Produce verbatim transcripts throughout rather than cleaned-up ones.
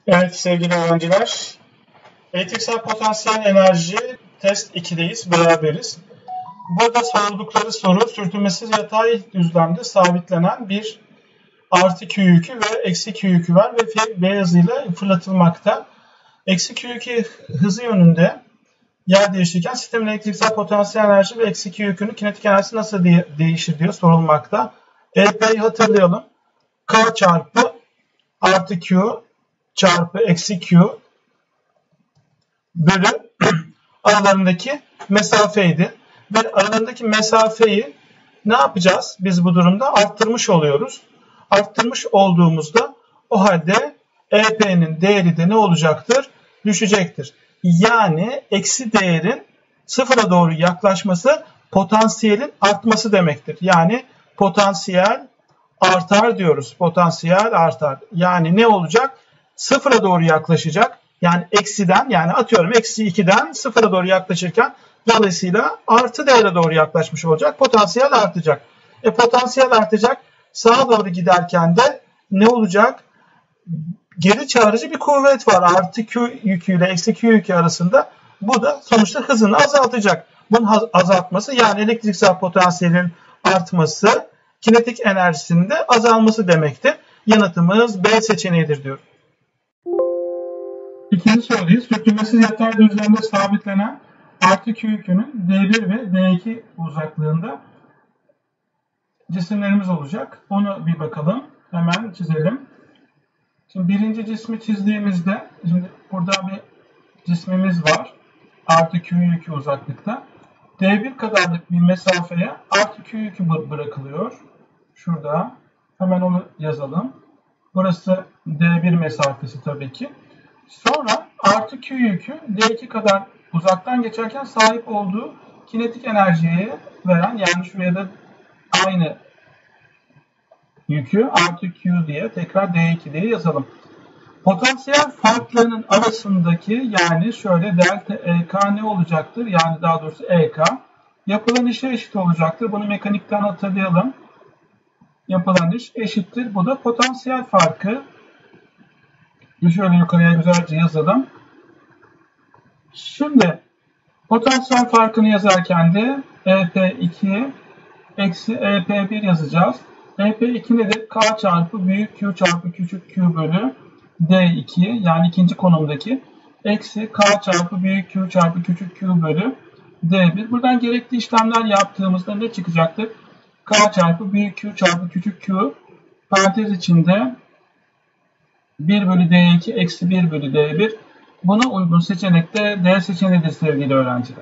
Evet sevgili öğrenciler, elektriksel potansiyel enerji test ikideyiz, beraberiz. Burada sordukları soru sürtünmesiz yatay düzlemde sabitlenen bir artı Q yükü ve eksi Q yükü var ve V hızıyla fırlatılmakta. Eksi Q yükü hızı yönünde yer değiştirirken sistemin elektriksel potansiyel enerji ve eksi Q yükünün kinetik enerjisi nasıl de değişir diye sorulmakta. E P'yi hatırlayalım. K çarpı artı Q çarpı eksi Q bölü aralarındaki mesafeydi. Ve aralarındaki mesafeyi ne yapacağız? Biz bu durumda arttırmış oluyoruz. Arttırmış olduğumuzda o halde E P'nin değeri de ne olacaktır? Düşecektir. Yani eksi değerin sıfıra doğru yaklaşması potansiyelin artması demektir. Yani potansiyel artar diyoruz. Potansiyel artar. Yani ne olacak? Sıfıra doğru yaklaşacak. Yani eksiden, yani atıyorum eksi ikiden sıfıra doğru yaklaşırken dolayısıyla artı değere doğru yaklaşmış olacak. Potansiyel artacak. E potansiyel artacak. Sağa doğru giderken de ne olacak? Geri çağırıcı bir kuvvet var. Artı Q yüküyle eksi Q yükü arasında. Bu da sonuçta hızını azaltacak. Bunun azaltması yani elektriksel potansiyelin artması, kinetik enerjisinin de azalması demektir. Yanıtımız B seçeneğidir diyor. İkinci sorudayız. Sürtünmesiz yatay düzlemde sabitlenen artı Q yükünün D bir ve D iki uzaklığında cisimlerimiz olacak. Onu bir bakalım. Hemen çizelim. Şimdi birinci cismi çizdiğimizde, şimdi burada bir cismimiz var. Artı Q yükü uzaklıkta. D bir kadarlık bir mesafeye artı Q yükü bırakılıyor. Şurada. Hemen onu yazalım. Burası D bir mesafesi tabii ki. Sonra artı Q yükü D iki kadar uzaktan geçerken sahip olduğu kinetik enerjiye veren, yani şuraya da aynı yükü artı Q diye tekrar D iki diye yazalım. Potansiyel farklarının arasındaki, yani şöyle delta E K ne olacaktır? Yani daha doğrusu E K yapılan işe eşit olacaktır. Bunu mekanikten hatırlayalım. Yapılan iş eşittir. Bu da potansiyel farkı. Şöyle yukarıya güzelce yazalım. Şimdi potansiyel farkını yazarken de E P iki eksi E P bir yazacağız. E P iki nedir? K çarpı büyük Q çarpı küçük Q bölü D iki, yani ikinci konumdaki eksi K çarpı büyük Q çarpı küçük Q bölü D bir. Buradan gerekli işlemler yaptığımızda ne çıkacaktır? K çarpı büyük Q çarpı küçük Q parantez içinde bir bölü D iki eksi bir bölü D bir. Buna uygun seçenek de D seçeneğidir sevgili öğrenciler.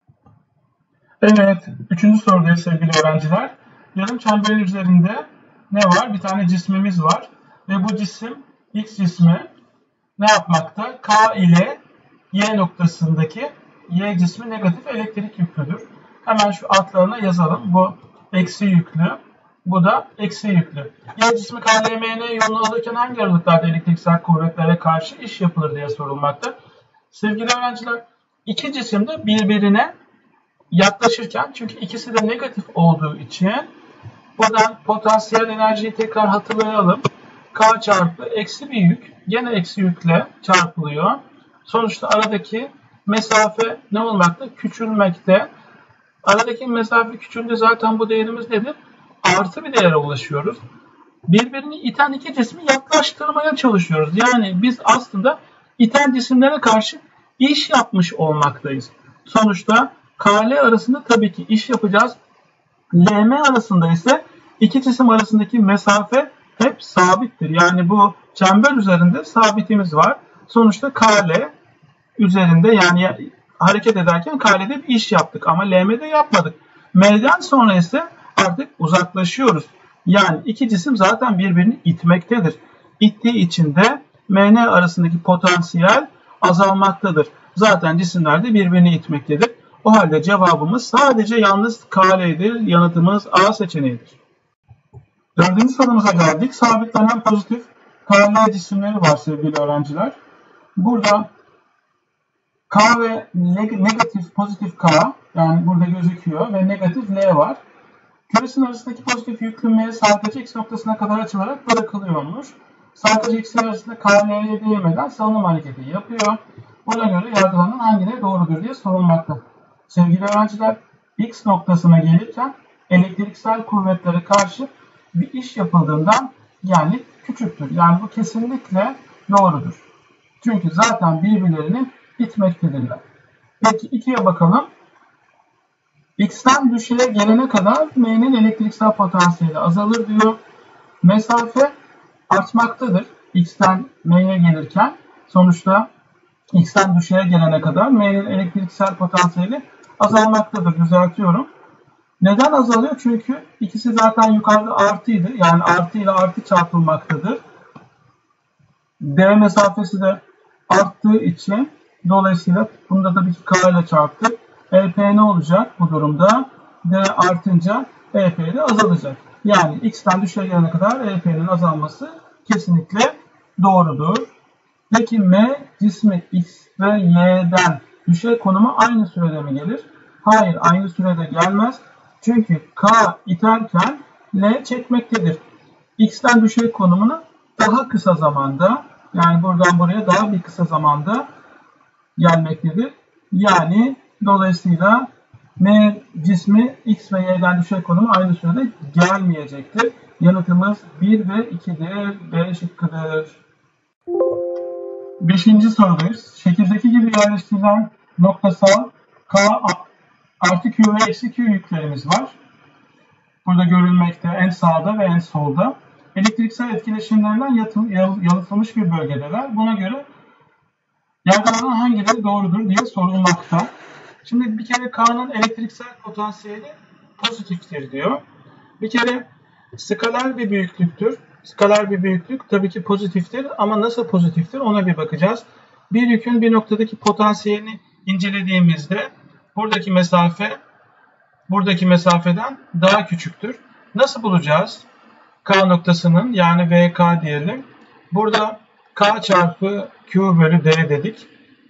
Evet, üçüncü sorudayız sevgili öğrenciler. Yarım çemberin üzerinde ne var? Bir tane cismimiz var. Ve bu cisim, X cismi ne yapmakta? K ile Y noktasındaki Y cismi negatif elektrik yüklüdür. Hemen şu altlarına yazalım. Bu eksi yüklü. Bu da eksi yüklü. Y cismi K L M N yolunu alırken hangi aralıklarda elektriksel kuvvetlere karşı iş yapılır diye sorulmakta. Sevgili öğrenciler, iki cisim de birbirine yaklaşırken, çünkü ikisi de negatif olduğu için buradan potansiyel enerjiyi tekrar hatırlayalım. K çarpı eksi bir yük, gene eksi yükle çarpılıyor. Sonuçta aradaki mesafe ne olmakta? Küçülmekte. Aradaki mesafe küçüldüğünde zaten bu değerimiz nedir? Artı bir değere ulaşıyoruz. Birbirini iten iki cismi yaklaştırmaya çalışıyoruz. Yani biz aslında iten cisimlere karşı iş yapmış olmaktayız. Sonuçta K L arasında tabii ki iş yapacağız. L M arasında ise iki cisim arasındaki mesafe hep sabittir. Yani bu çember üzerinde sabitimiz var. Sonuçta K L üzerinde, yani hareket ederken K L'de bir iş yaptık ama L M'de yapmadık. M'den sonra ise artık uzaklaşıyoruz. Yani iki cisim zaten birbirini itmektedir. İttiği için de M N arasındaki potansiyel azalmaktadır. Zaten cisimler de birbirini itmektedir. O halde cevabımız sadece yalnız K L'dir. Yanıtımız A seçeneğidir. Dördüncü sorumuza geldik. Sabitlenen pozitif K L cisimleri var sevgili öğrenciler. Burada K ve negatif pozitif K, yani burada gözüküyor, ve negatif L var. Küresinin arasındaki pozitif yüklü M sadece X noktasına kadar açılarak bırakılıyormuş. Sadece ikisi arasında K ile L'ye değmeden salınım hareketi yapıyor. Buna göre yargılanan hangileri doğrudur diye sorulmakta. Sevgili öğrenciler, X noktasına gelirken elektriksel kuvvetlere karşı bir iş yapıldığından genlik küçüktür. Yani bu kesinlikle doğrudur. Çünkü zaten birbirlerini itmektedirler. Peki ikiye bakalım. X'ten düşeye gelene kadar M'nin elektriksel potansiyeli azalır diyor. Mesafe artmaktadır. X'ten M'ye gelirken sonuçta X'ten düşeye gelene kadar M'nin elektriksel potansiyeli azalmaktadır. Düzeltiyorum. Neden azalıyor? Çünkü ikisi zaten yukarıda artıydı. Yani artı ile artı çarpılmaktadır. D mesafesi de arttığı için dolayısıyla bunda da bir K ile çarptık. E P ne olacak bu durumda? D artınca E P de azalacak. Yani X'ten düşeye gelene kadar E P'nin azalması kesinlikle doğrudur. Peki M cismi X ve Y'den düşey konuma aynı sürede mi gelir? Hayır, aynı sürede gelmez. Çünkü K iterken L çekmektedir. X'ten düşey konumunu daha kısa zamanda, yani buradan buraya daha bir kısa zamanda gelmektedir. Yani dolayısıyla M cismi X ve Y'den düşey konumu aynı sürede gelmeyecektir. Yanıtımız bir ve ikidir. B şıkkıdır. Beşinci sorudayız. Şekildeki gibi yerleştirilen noktasal K artı Q ve eksi Q yüklerimiz var. Burada görülmekte en sağda ve en solda. Elektriksel etkileşimlerden yalıtılmış bir bölgedeler. Buna göre yargılanan hangileri doğrudur diye sorulmakta. Şimdi bir kere K'nın elektriksel potansiyeli pozitiftir diyor. Bir kere skaler bir büyüklüktür. Skaler bir büyüklük tabii ki pozitiftir ama nasıl pozitiftir ona bir bakacağız. Bir yükün bir noktadaki potansiyelini incelediğimizde buradaki mesafe buradaki mesafeden daha küçüktür. Nasıl bulacağız? K noktasının yani V K diyelim. Burada K çarpı Q bölü D dedik.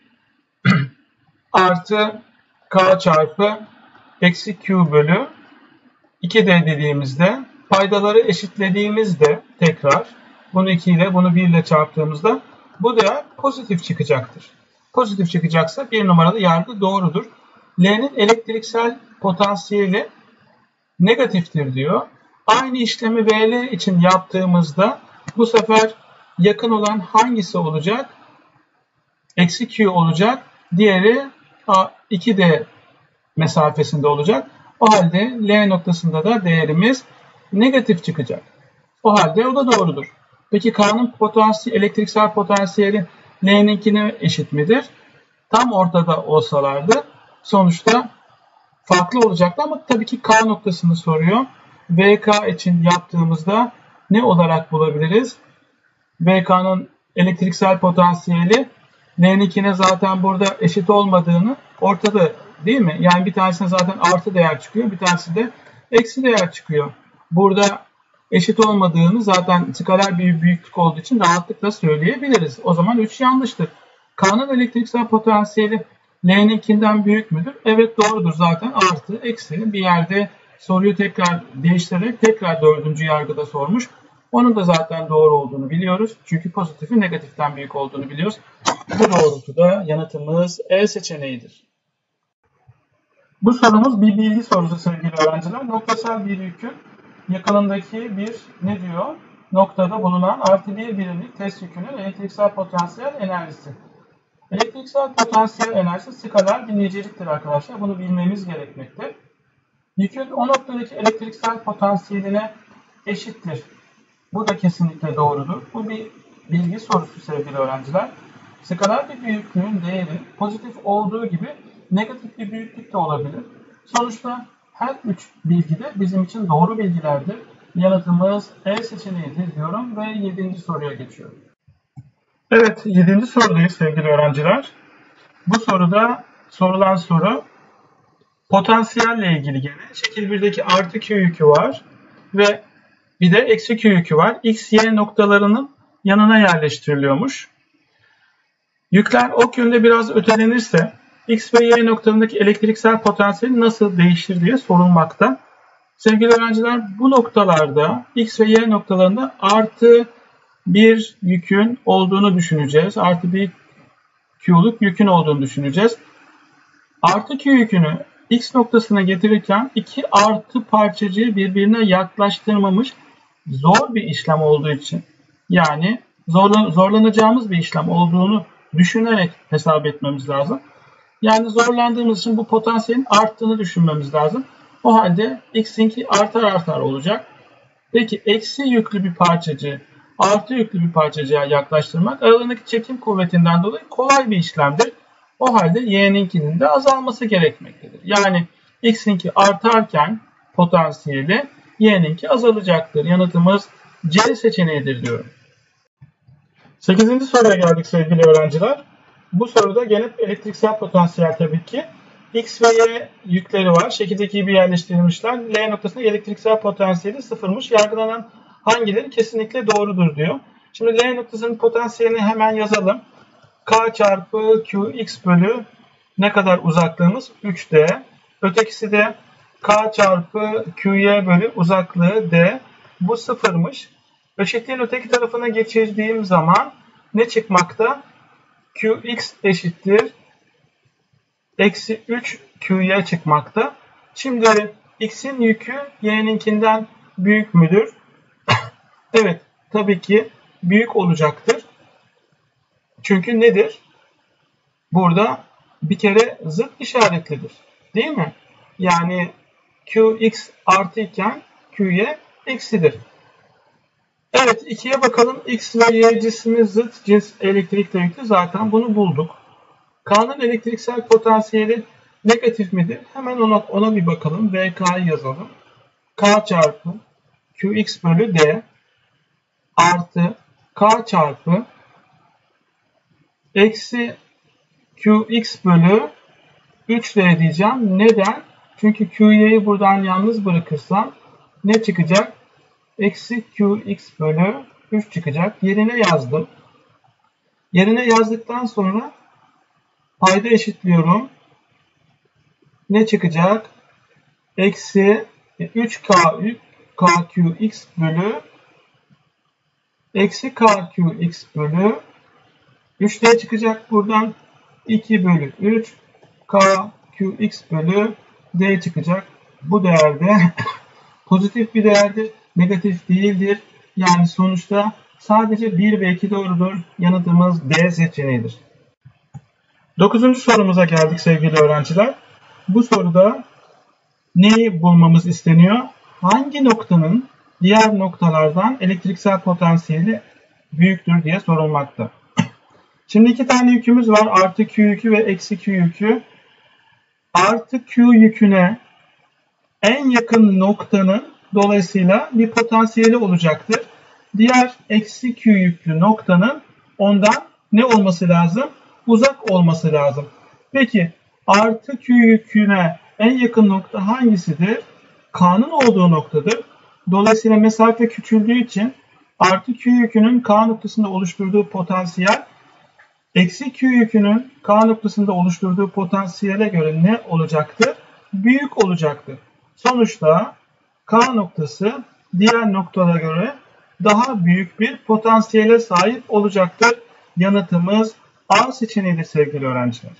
Artı K çarpı eksi Q bölü iki D dediğimizde paydaları eşitlediğimizde tekrar bunu iki ile bunu bir ile çarptığımızda bu değer pozitif çıkacaktır. Pozitif çıkacaksa bir numaralı yargı doğrudur. L'nin elektriksel potansiyeli negatiftir diyor. Aynı işlemi V L için yaptığımızda bu sefer yakın olan hangisi olacak? Eksi Q olacak. Diğeri iki D mesafesinde olacak. O halde L noktasında da değerimiz negatif çıkacak. O halde o da doğrudur. Peki K'nın potansiyeli, elektriksel potansiyeli L'ninkine eşit midir? Tam ortada olsalardı sonuçta farklı olacaktı ama tabii ki K noktasını soruyor. V K için yaptığımızda ne olarak bulabiliriz? V K'nın elektriksel potansiyeli L'ninkine zaten burada eşit olmadığını ortada değil mi? Yani bir tanesine zaten artı değer çıkıyor, bir tanesi de eksi değer çıkıyor. Burada eşit olmadığını zaten skaler bir büyüklük olduğu için rahatlıkla söyleyebiliriz. O zaman üç yanlıştır. K'nın elektriksel potansiyeli L'ninkinden büyük müdür? Evet doğrudur zaten artı eksi bir yerde soruyu tekrar değiştirerek tekrar dördüncü yargıda sormuş. Onun da zaten doğru olduğunu biliyoruz. Çünkü pozitifi negatiften büyük olduğunu biliyoruz. Bu doğrultuda yanıtımız E seçeneğidir. Bu sorumuz bir bilgi sorusu sevgili öğrenciler. Noktasal bir yükün yakınındaki bir ne diyor? Noktada bulunan artı bir birimlik test yükünün elektriksel potansiyel enerjisi. Elektriksel potansiyel enerjisi skaler bir niceliktir arkadaşlar. Bunu bilmemiz gerekmekte. Yükün o noktadaki elektriksel potansiyeline eşittir. Bu da kesinlikle doğrudur. Bu bir bilgi sorusu sevgili öğrenciler. Skaler bir büyüklüğün değeri pozitif olduğu gibi negatif bir büyüklük de olabilir. Sonuçta her üç bilgi de bizim için doğru bilgilerdir. Yanıtımız E seçeneğidir diyorum ve yedinci soruya geçiyorum. Evet, yedinci sorudayız sevgili öğrenciler. Bu soruda sorulan soru potansiyelle ilgili gene. Şekil birdeki artı Q yükü var ve bir de eksi Q yükü var. X, Y noktalarının yanına yerleştiriliyormuş. Yükler ok yönde biraz ötelenirse X ve Y noktalarındaki elektriksel potansiyeli nasıl değişir diye sorulmakta. Sevgili öğrenciler bu noktalarda X ve Y noktalarında artı bir yükün olduğunu düşüneceğiz. Artı bir Q'luk yükün olduğunu düşüneceğiz. Artı Q yükünü X noktasına getirirken iki artı parçacığı birbirine yaklaştırmamış zor bir işlem olduğu için, yani zorlan zorlanacağımız bir işlem olduğunu düşünerek hesap etmemiz lazım. Yani zorlandığımız için bu potansiyelin arttığını düşünmemiz lazım. O halde X'inki artar artar olacak. Peki eksi yüklü bir parçacığı artı yüklü bir parçacığa yaklaştırmak aralarındaki çekim kuvvetinden dolayı kolay bir işlemdir. O halde Y'ninkinin de azalması gerekmektedir. Yani X'inki artarken potansiyeli Y'ninki azalacaktır. Yanıtımız C seçeneğidir diyorum. sekizinci soruya geldik sevgili öğrenciler. Bu soruda gene elektriksel potansiyel tabii ki. X ve Y yükleri var. Şekildeki gibi yerleştirilmişler. L noktasında elektriksel potansiyeli sıfırmış. Yargılanan hangileri kesinlikle doğrudur diyor. Şimdi L noktasının potansiyelini hemen yazalım. K çarpı Qx bölü ne kadar uzaklığımız? üç D. Ötekisi de K çarpı Qy bölü uzaklığı D. Bu sıfırmış. Eşitliğin öteki tarafına geçirdiğim zaman ne çıkmakta? Qx eşittir eksi üç Qy çıkmakta. Şimdi X'in yükü Y'ninkinden büyük müdür? Evet, tabii ki büyük olacaktır. Çünkü nedir? Burada bir kere zıt işaretlidir. Değil mi? Yani Qx artı iken Qy eksidir. Evet, ikiye bakalım. X ve Y cismi zıt cins elektrikle yüklü. Zaten bunu bulduk. K'nın elektriksel potansiyeli negatif midir? Hemen ona, ona bir bakalım. V K'yı yazalım. K çarpı Qx bölü D artı K çarpı eksi Qx bölü üç D diyeceğim. Neden? Çünkü Qy'yi buradan yalnız bırakırsam ne çıkacak? Eksi Qx bölü üç çıkacak. Yerine yazdım. Yerine yazdıktan sonra payda eşitliyorum. Ne çıkacak? Eksi üç K Qx bölü eksi K Qx bölü üç D çıkacak. Buradan iki bölü üç K Qx bölü D çıkacak. Bu değerde pozitif bir değerdir. Negatif değildir. Yani sonuçta sadece bir ve iki doğrudur. Yanıtımız D seçeneğidir. Dokuzuncu sorumuza geldik sevgili öğrenciler. Bu soruda neyi bulmamız isteniyor? Hangi noktanın diğer noktalardan elektriksel potansiyeli büyüktür diye sorulmakta. Şimdi iki tane yükümüz var. Artı Q yükü ve eksi Q yükü. Artı Q yüküne en yakın noktanın dolayısıyla bir potansiyeli olacaktır. Diğer eksi Q yüklü noktanın ondan ne olması lazım? Uzak olması lazım. Peki artı Q yüküne en yakın nokta hangisidir? K'nın olduğu noktadır. Dolayısıyla mesafe küçüldüğü için artı Q yükünün K noktasında oluşturduğu potansiyel eksi Q yükünün K noktasında oluşturduğu potansiyele göre ne olacaktır? Büyük olacaktır. Sonuçta K noktası diğer noktalara göre daha büyük bir potansiyele sahip olacaktır. Yanıtımız A seçeneğidir sevgili öğrenciler.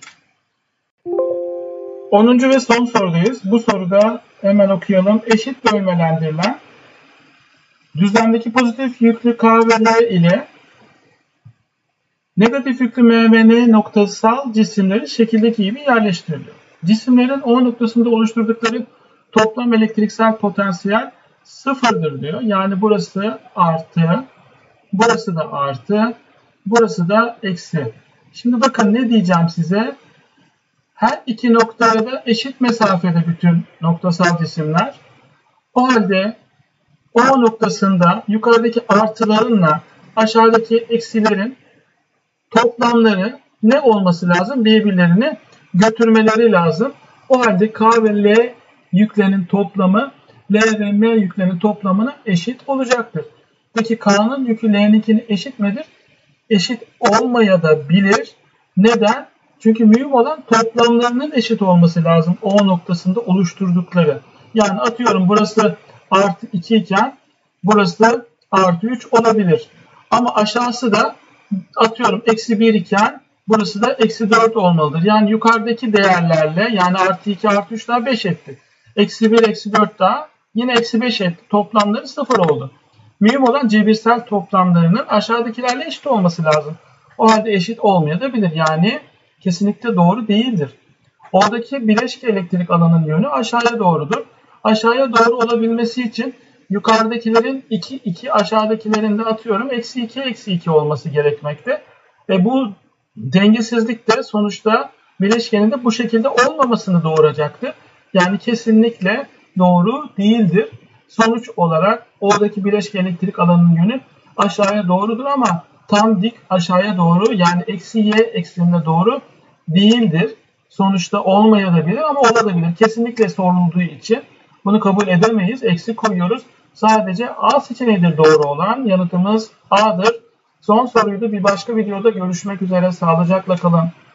onuncu ve son sorudayız. Bu soruda hemen okuyalım. Eşit bölmelendirilen düzlemdeki pozitif yüklü K ve L ile negatif yüklü M ve N noktasal cisimleri şekildeki gibi yerleştiriliyor. Cisimlerin O noktasında oluşturdukları toplam elektriksel potansiyel sıfırdır diyor. Yani burası artı, burası da artı, burası da eksi. Şimdi bakın ne diyeceğim size. Her iki noktaya da eşit mesafede bütün noktasal cisimler. O halde O noktasında yukarıdaki artılarınla aşağıdaki eksilerin toplamları ne olması lazım? Birbirlerini götürmeleri lazım. O halde K ve L yüklerinin toplamı L ve M yüklerinin toplamına eşit olacaktır. Peki K'nın yükü L'ninkine eşit midir? Eşit olmaya da bilir. Neden? Çünkü mühim olan toplamlarının eşit olması lazım O noktasında oluşturdukları. Yani atıyorum burası artı iki iken burası artı üç olabilir. Ama aşağısı da atıyorum eksi bir iken burası da eksi dört olmalıdır. Yani yukarıdaki değerlerle yani artı iki artı üç daha beş etti. Eksi bir eksi dört daha yine eksi beş etti. Toplamları sıfır oldu. Mühim olan cebirsel toplamlarının aşağıdakilerle eşit olması lazım. O halde eşit olmayabilir. Yani kesinlikle doğru değildir. Oradaki bileşik elektrik alanının yönü aşağıya doğrudur. Aşağıya doğru olabilmesi için yukarıdakilerin iki, iki aşağıdakilerin de atıyorum eksi iki eksi iki olması gerekmekte. Ve bu dengesizlik de sonuçta bileşkenin de bu şekilde olmamasını doğuracaktır. Yani kesinlikle doğru değildir. Sonuç olarak oradaki bileşik elektrik alanının yönü aşağıya doğrudur ama tam dik aşağıya doğru yani eksi y eksenine doğru değildir. Sonuçta olmayabilir ama olabilir. Kesinlikle sorulduğu için bunu kabul edemeyiz. Eksi koyuyoruz. Sadece A seçeneğidir doğru olan. Yanıtımız A'dır. Son soruyu da bir başka videoda görüşmek üzere. Sağlıcakla kalın.